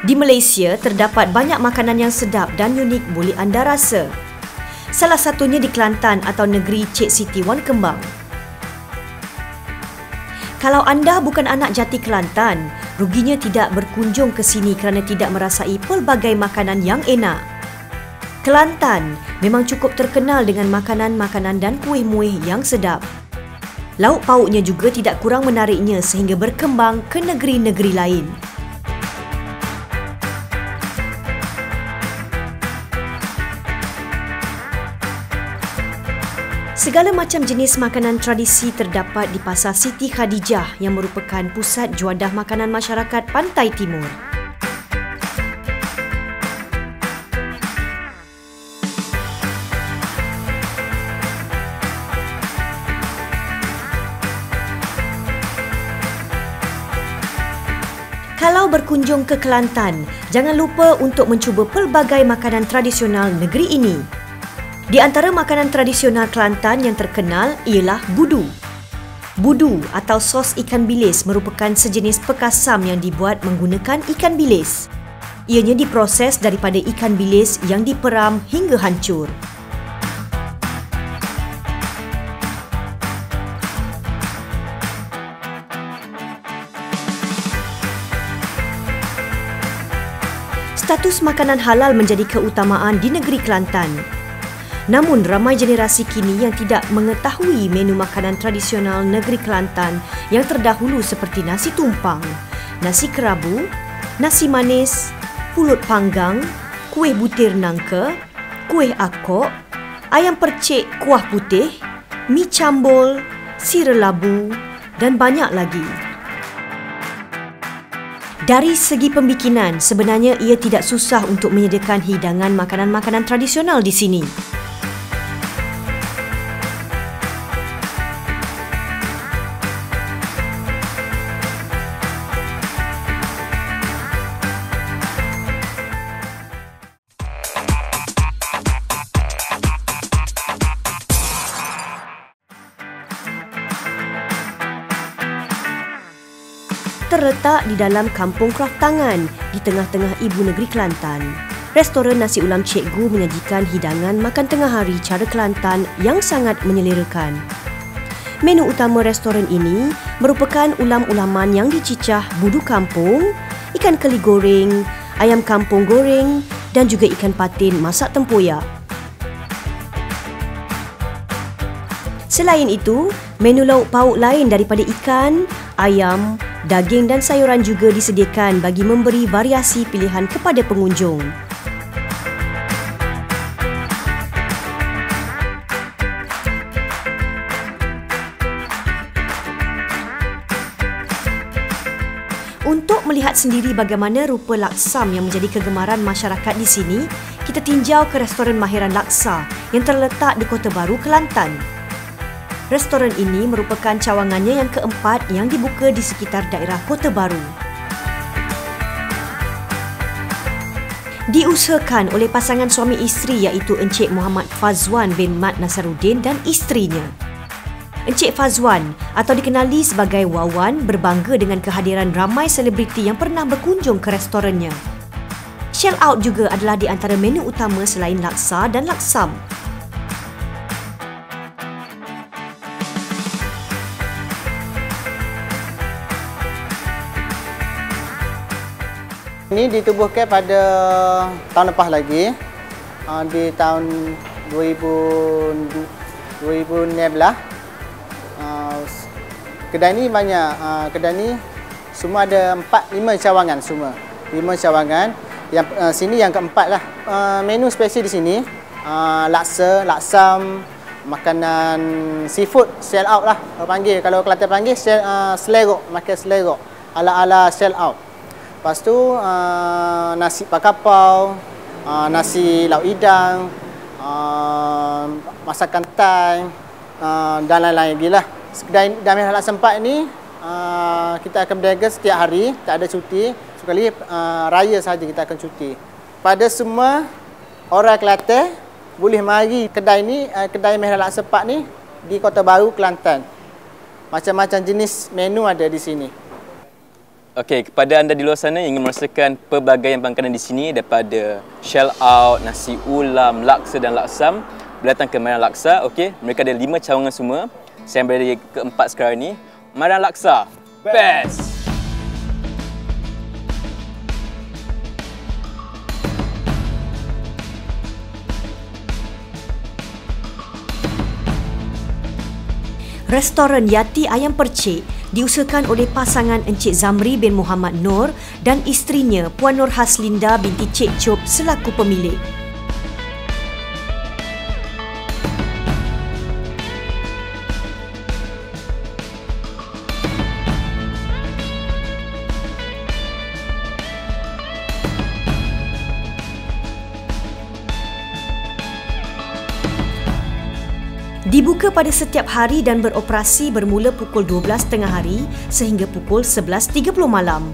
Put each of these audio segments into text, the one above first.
Di Malaysia, terdapat banyak makanan yang sedap dan unik boleh anda rasa. Salah satunya di Kelantan atau negeri Cik Siti Wan Kembang. Kalau anda bukan anak jati Kelantan, ruginya tidak berkunjung ke sini kerana tidak merasai pelbagai makanan yang enak. Kelantan memang cukup terkenal dengan makanan-makanan dan kuih-muih yang sedap. Lauk pauknya juga tidak kurang menariknya sehingga berkembang ke negeri-negeri lain. Segala macam jenis makanan tradisi terdapat di Pasar Siti Khadijah yang merupakan pusat juadah makanan masyarakat Pantai Timur. Kalau berkunjung ke Kelantan, jangan lupa untuk mencuba pelbagai makanan tradisional negeri ini. Di antara makanan tradisional Kelantan yang terkenal ialah budu. Budu atau sos ikan bilis merupakan sejenis pekasam yang dibuat menggunakan ikan bilis. Ianya diproses daripada ikan bilis yang diperam hingga hancur. Status makanan halal menjadi keutamaan di negeri Kelantan. Namun, ramai generasi kini yang tidak mengetahui menu makanan tradisional negeri Kelantan yang terdahulu seperti nasi tumpang, nasi kerabu, nasi manis, pulut panggang, kuih butir nangka, kuih akok, ayam percik kuah putih, mi cambol, sira labu dan banyak lagi. Dari segi pembikinan, sebenarnya ia tidak susah untuk menyediakan hidangan makanan-makanan tradisional di sini. Terletak di dalam Kampung Kraftangan di tengah-tengah ibu negeri Kelantan. Restoran Nasi Ulam Cikgu menyajikan hidangan makan tengah hari cara Kelantan yang sangat menyelerakan. Menu utama restoran ini merupakan ulam-ulaman yang dicicah budu kampung, ikan keli goreng, ayam kampung goreng dan juga ikan patin masak tempoyak. Selain itu, menu lauk pauk lain daripada ikan, ayam, daging dan sayuran juga disediakan bagi memberi variasi pilihan kepada pengunjung. Untuk melihat sendiri bagaimana rupa laksam yang menjadi kegemaran masyarakat di sini, kita tinjau ke restoran Mahiran Laksa yang terletak di Kota Baru, Kelantan. Restoran ini merupakan cawangannya yang keempat yang dibuka di sekitar daerah Kota Baru. Diusahakan oleh pasangan suami isteri iaitu Encik Muhammad Fazwan bin Mat Nasaruddin dan isterinya. Encik Fazwan atau dikenali sebagai Wawan berbangga dengan kehadiran ramai selebriti yang pernah berkunjung ke restorannya. Shell out juga adalah di antara menu utama selain laksa dan laksam. Ini ditubuhkan pada tahun lepas lagi, di tahun 2016. Kedai ni banyak, kedai ni semua ada 4-5 cawangan semua. 5 cawangan. Yang sini yang keempat lah. Menu spesial di sini, laksa, laksam, makanan seafood, shell out lah. Panggil, kalau Kelantan panggil selerok, makan selerok ala-ala shell out. Lepas tu nasi pakapau, nasi lauk idang, masakan Thai dan lain-lain lagi lah. Kedai Mahiran Laksa 4 ni kita akan berniaga setiap hari, tak ada cuti. Sekali raya sahaja kita akan cuti. Pada semua orang Kelantan boleh mari kedai ni, kedai Mahiran Laksa 4 ni di Kota Baru, Kelantan. Macam-macam jenis menu ada di sini. Okey, kepada anda di luar sana yang ingin merasakan pelbagaian makanan di sini daripada shell out, nasi ulam, laksa dan laksam, boleh datang ke Maran Laksa. Okey, mereka ada 5 cawangan semua. Saya berada di keempat sekarang ni. Maran Laksa, best. Restoran Yati Ayam Percik diusahakan oleh pasangan Encik Zamri bin Muhammad Nur dan isterinya Puan Nur Haslinda binti Cik Chop selaku pemilik. Dibuka pada setiap hari dan beroperasi bermula pukul 12 tengah hari sehingga pukul 11.30 malam.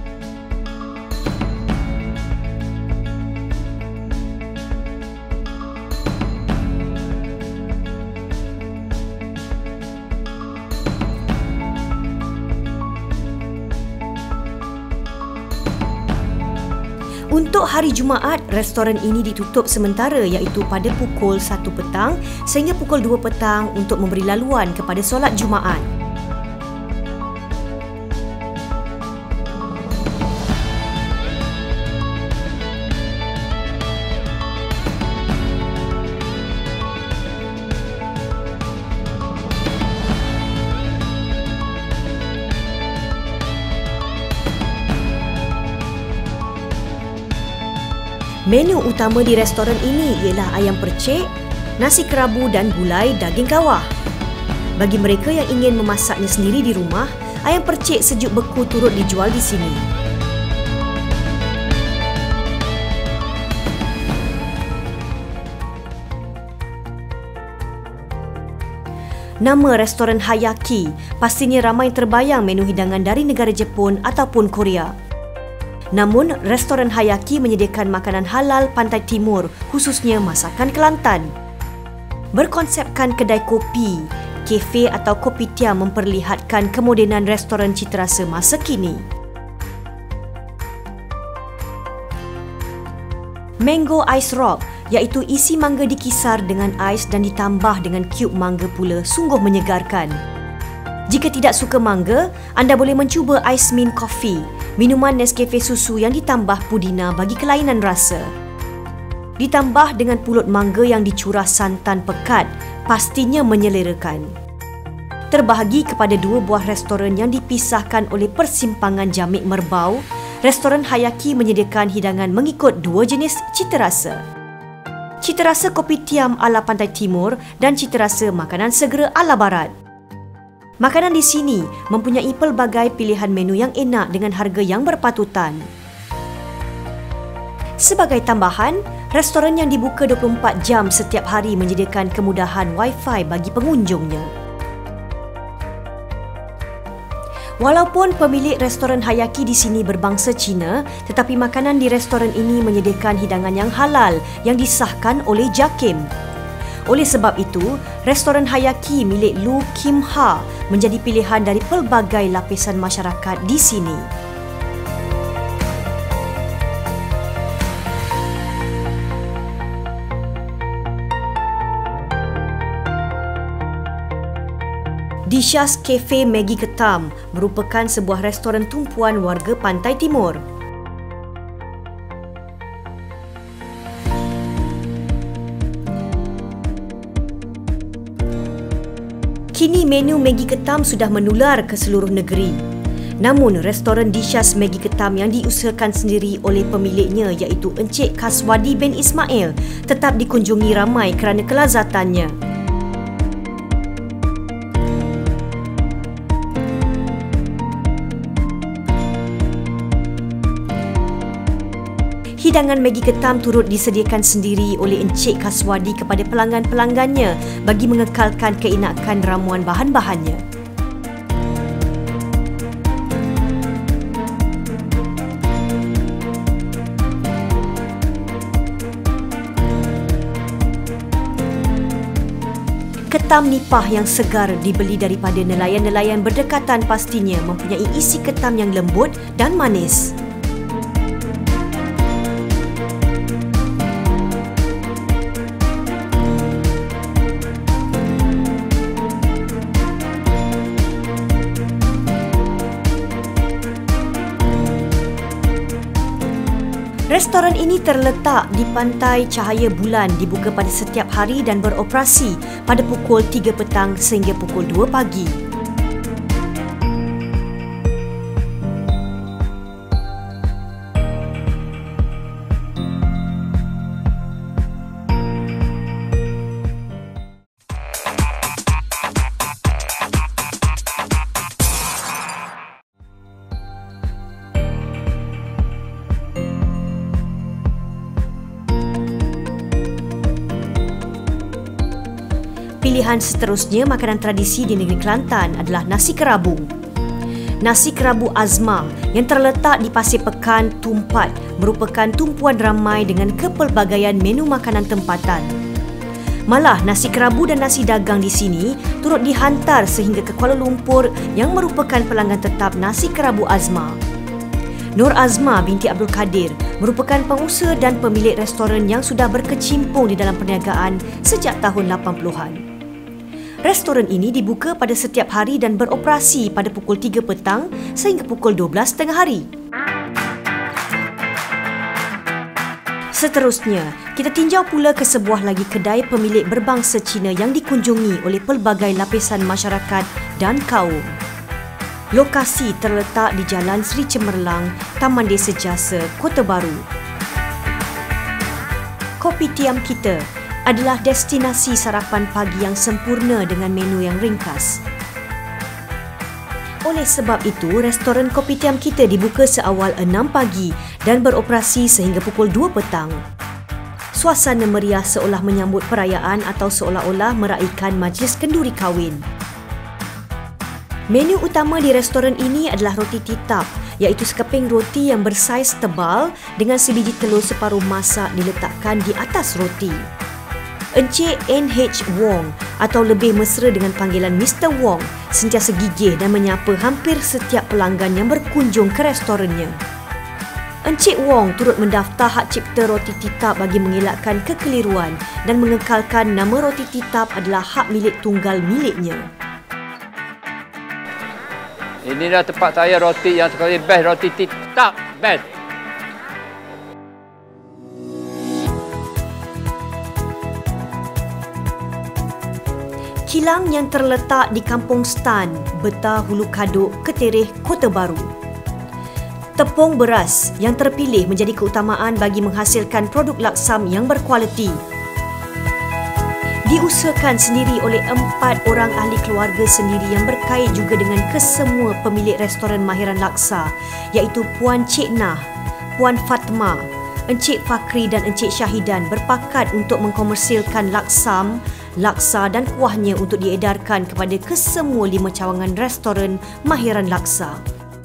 Untuk hari Jumaat, restoran ini ditutup sementara iaitu pada pukul 1 petang sehingga pukul 2 petang untuk memberi laluan kepada solat Jumaat. Menu utama di restoran ini ialah ayam percik, nasi kerabu dan gulai daging kawah. Bagi mereka yang ingin memasaknya sendiri di rumah, ayam percik sejuk beku turut dijual di sini. Nama restoran Hayaki, pastinya ramai terbayang menu hidangan dari negara Jepun ataupun Korea. Namun, restoran Hayaki menyediakan makanan halal pantai timur, khususnya masakan Kelantan. Berkonsepkan kedai kopi, kafe atau kopitiam memperlihatkan kemodenan restoran citarasa masa kini. Mango Ice Rock, iaitu isi mangga dikisar dengan ais dan ditambah dengan cube mangga pula, sungguh menyegarkan. Jika tidak suka mangga, anda boleh mencuba Ice Mint Coffee, minuman Nescafe susu yang ditambah pudina bagi kelainan rasa. Ditambah dengan pulut mangga yang dicurah santan pekat, pastinya menyelerakan. Terbahagi kepada 2 buah restoran yang dipisahkan oleh persimpangan Jamik Merbau, restoran Hayaki menyediakan hidangan mengikut 2 jenis citarasa. Citarasa kopitiam ala pantai timur dan citarasa makanan segera ala barat. Makanan di sini mempunyai pelbagai pilihan menu yang enak dengan harga yang berpatutan. Sebagai tambahan, restoran yang dibuka 24 jam setiap hari menyediakan kemudahan Wi-Fi bagi pengunjungnya. Walaupun pemilik restoran Hayaki di sini berbangsa Cina, tetapi makanan di restoran ini menyediakan hidangan yang halal yang disahkan oleh JAKIM. Oleh sebab itu, restoran Hayaki milik Lu Kim Ha menjadi pilihan dari pelbagai lapisan masyarakat di sini. Disha's Cafe Maggie Ketam merupakan sebuah restoran tumpuan warga Pantai Timur. Kini menu Maggie Ketam sudah menular ke seluruh negeri. Namun, restoran Disha's Maggie Ketam yang diusahakan sendiri oleh pemiliknya iaitu Encik Kaswadi bin Ismail tetap dikunjungi ramai kerana kelazatannya. Hidangan Maggie Ketam turut disediakan sendiri oleh Encik Kaswadi kepada pelanggan-pelanggannya bagi mengekalkan keenakan ramuan bahan-bahannya. Ketam nipah yang segar dibeli daripada nelayan-nelayan berdekatan pastinya mempunyai isi ketam yang lembut dan manis. Restoran ini terletak di Pantai Cahaya Bulan, dibuka pada setiap hari dan beroperasi pada pukul 3 petang sehingga pukul 2 pagi. Pilihan seterusnya makanan tradisi di negeri Kelantan adalah nasi kerabu. Nasi kerabu Azma yang terletak di Pasir Pekan, Tumpat merupakan tumpuan ramai dengan kepelbagaian menu makanan tempatan. Malah nasi kerabu dan nasi dagang di sini turut dihantar sehingga ke Kuala Lumpur yang merupakan pelanggan tetap nasi kerabu Azma. Nur Azma binti Abdul Kadir merupakan pengusaha dan pemilik restoran yang sudah berkecimpung di dalam perniagaan sejak tahun 80-an. Restoran ini dibuka pada setiap hari dan beroperasi pada pukul 3 petang sehingga pukul 12 tengah hari. Seterusnya, kita tinjau pula ke sebuah lagi kedai pemilik berbangsa Cina yang dikunjungi oleh pelbagai lapisan masyarakat dan kaum. Lokasi terletak di Jalan Seri Cemerlang, Taman Desa Jasa, Kota Baru. Kopitiam kita adalah destinasi sarapan pagi yang sempurna dengan menu yang ringkas. Oleh sebab itu, restoran Kopitiam kita dibuka seawal 6 pagi dan beroperasi sehingga pukul 2 petang. Suasana meriah seolah menyambut perayaan atau seolah-olah meraikan majlis kenduri kahwin. Menu utama di restoran ini adalah roti titap, iaitu sekeping roti yang bersaiz tebal dengan sebiji telur separuh masak diletakkan di atas roti. Encik N.H. Wong atau lebih mesra dengan panggilan Mr. Wong sentiasa gigih dan menyapa hampir setiap pelanggan yang berkunjung ke restorannya. Encik Wong turut mendaftar hak cipta roti titap bagi mengelakkan kekeliruan dan mengekalkan nama roti titap adalah hak milik tunggal miliknya. Inilah tempat saya roti yang sekali best, roti titap best. Kilang yang terletak di Kampung Stan, Betah Hulu Kaduk, Ketereh, Kota Baru. Tepung beras yang terpilih menjadi keutamaan bagi menghasilkan produk laksam yang berkualiti. Diusahakan sendiri oleh 4 orang ahli keluarga sendiri yang berkait juga dengan kesemua pemilik restoran mahiran laksa, iaitu Puan Cik Nah, Puan Fatma, Encik Fakri dan Encik Syahidan berpakat untuk mengkomersilkan laksam, laksa dan kuahnya untuk diedarkan kepada kesemua 5 cawangan restoran mahiran laksa.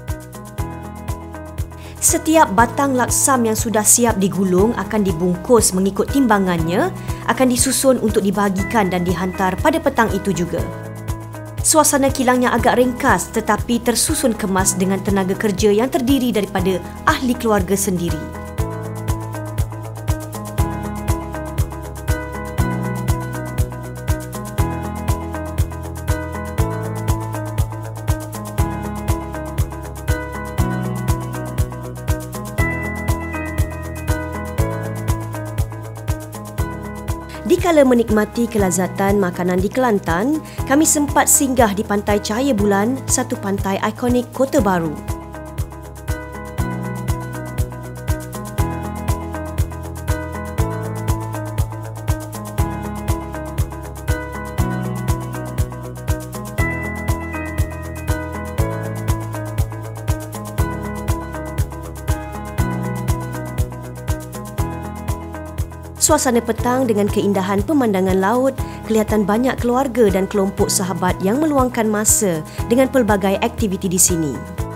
Setiap batang laksam yang sudah siap digulung akan dibungkus mengikut timbangannya, akan disusun untuk dibahagikan dan dihantar pada petang itu juga. Suasana kilangnya agak ringkas tetapi tersusun kemas dengan tenaga kerja yang terdiri daripada ahli keluarga sendiri. Dikala menikmati kelazatan makanan di Kelantan, kami sempat singgah di Pantai Cahaya Bulan, satu pantai ikonik Kota Baru. Suasana petang dengan keindahan pemandangan laut, kelihatan banyak keluarga dan kelompok sahabat yang meluangkan masa dengan pelbagai aktiviti di sini.